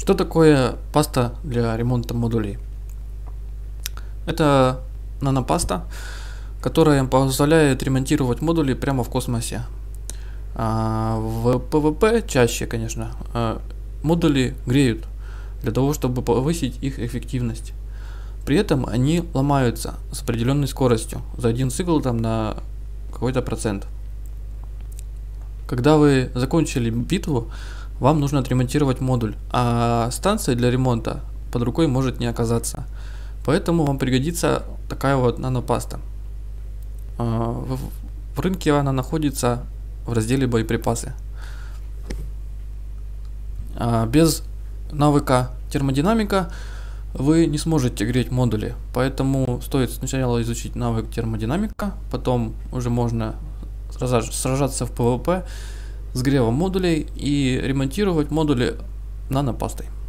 Что такое паста для ремонта модулей? Это нанопаста, которая позволяет ремонтировать модули прямо в космосе. В ПВП чаще, конечно, модули греют для того, чтобы повысить их эффективность. При этом они ломаются с определенной скоростью, за один цикл там на какой-то процент. Когда вы закончили битву, вам нужно отремонтировать модуль, а станция для ремонта под рукой может не оказаться. Поэтому вам пригодится такая вот нанопаста. В рынке она находится в разделе боеприпасы. Без навыка термодинамика вы не сможете греть модули, поэтому стоит сначала изучить навык термодинамика, потом уже можно сражаться в ПВП с гревом модулей и ремонтировать модули нанопастой.